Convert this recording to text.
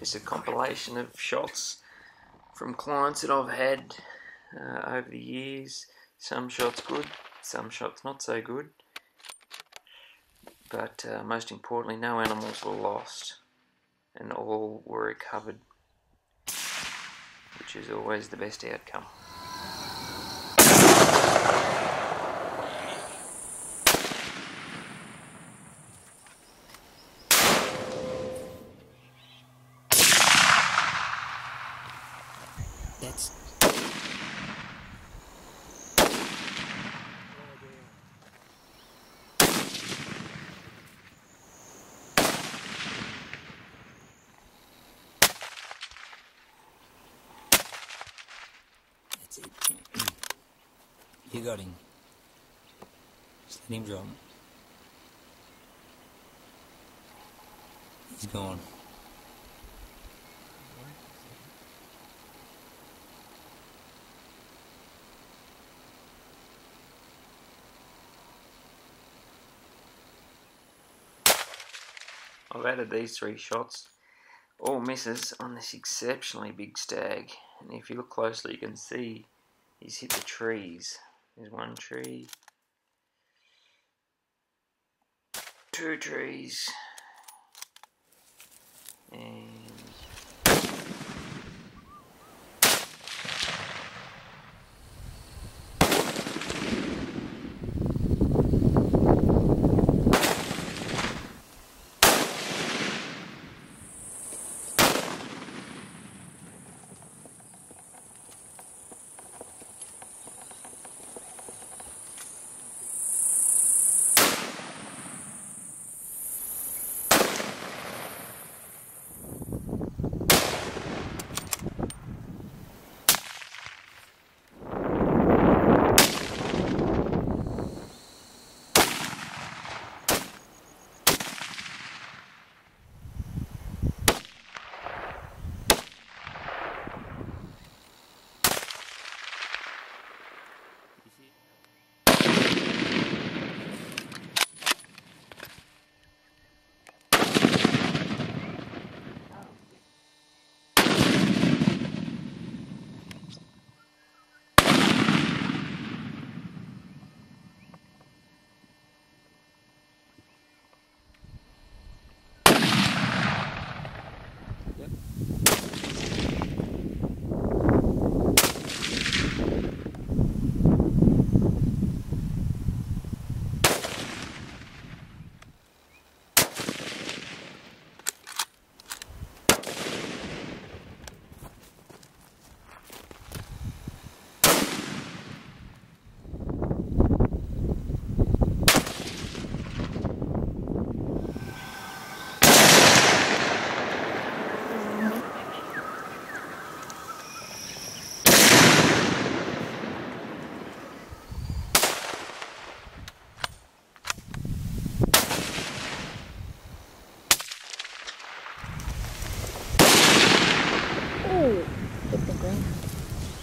Just a compilation of shots from clients that I've had over the years. Some shots good, some shots not so good, but most importantly, no animals were lost and all were recovered, which is always the best outcome. That's it. You got him. Just let him drop. He's gone. I've added these 3 shots, all misses on this exceptionally big stag, and if you look closely you can see he's hit the trees. There's 1 tree, 2 trees,